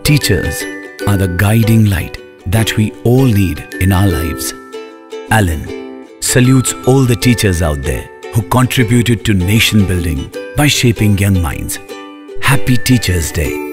Teachers are the guiding light that we all need in our lives. Alan salutes all the teachers out there who contributed to nation building by shaping young minds. Happy Teachers' Day.